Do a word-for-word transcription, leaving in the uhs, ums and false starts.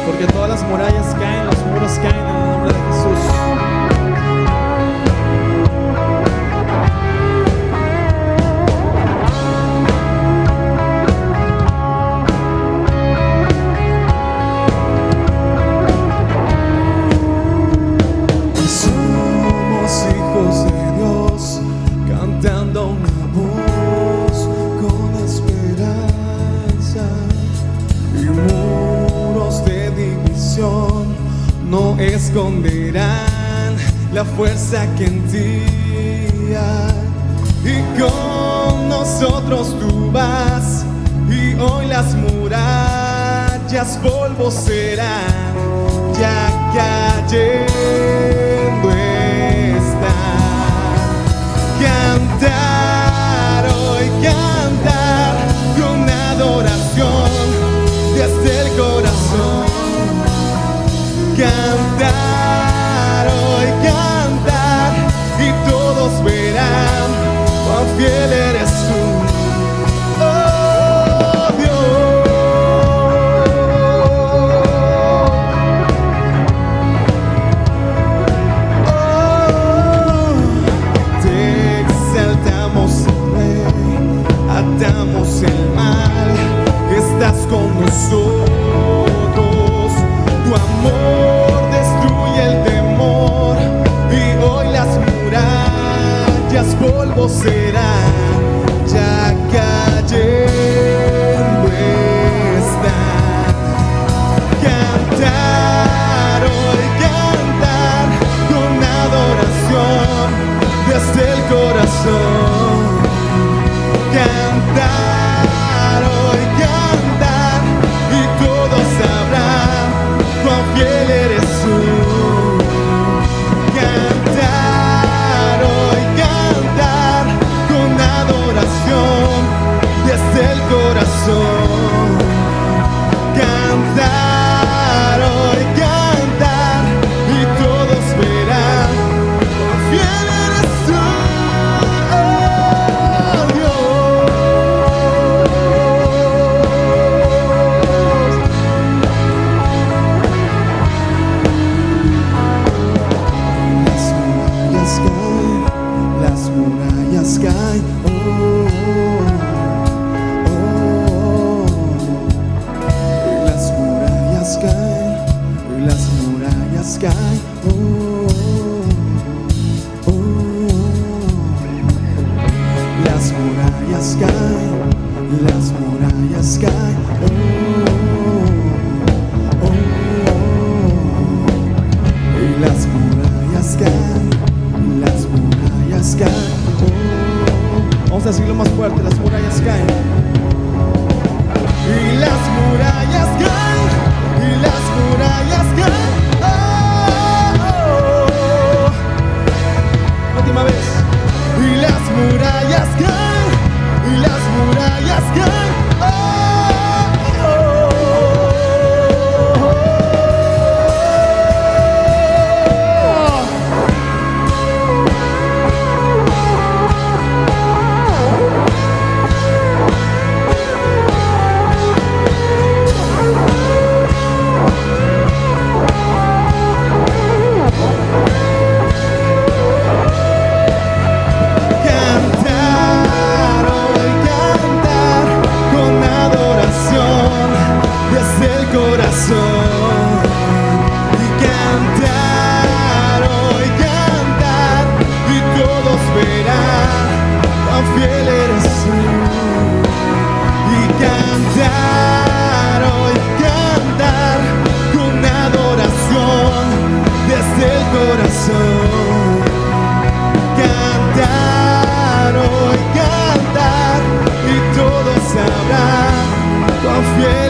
porque todas las murallas caen, los muros caen en el nombre de Jesús. Somos hijos de Dios, cantando una voz con esperanza, y muros de división no esconderán la fuerza que en ti hay. Y con nosotros tú vas, y hoy las murallas polvo serán, ya cayendo están. Cantar hoy, cantar con adoración desde el corazón. Cantar hoy, cantar, y todos verán cuán fiel eres tú. Oh Dios, oh, te exaltamos, Rey, atamos el mal, estás con nosotros. Tu amor destruye el temor, y hoy las murallas polvo serán, ya cayendo están. Cantar hoy, cantar con adoración desde el corazón. Cantar hoy, cantar, y todos sabrán cuán fiel eres tú. Cantar hoy, cantar con adoración desde el corazón. Cantar hoy, cantar, y todos verán cuán fiel eres tú. Oh Dios, las murallas caen, oh, oh, oh. Las murallas caen, las murallas caen, oh, oh, oh. Las murallas caen, las murallas caen, oh, oh, oh. Y las murallas caen, las murallas caen, oh. Vamos a decirlo más fuerte, las murallas caen. Y las murallas caen, y las murallas caen, oh, oh, oh. Última vez. Y las murallas caen, y las murallas caen, oh, oh, oh. Cantar hoy, cantar con adoración desde el corazón. Y cantar hoy, cantar, y todos verán cuán fiel eres tú. Y cantar hoy, cantar con adoración desde el corazón. Cantar hoy, cantar, y todos sabrán cuán fiel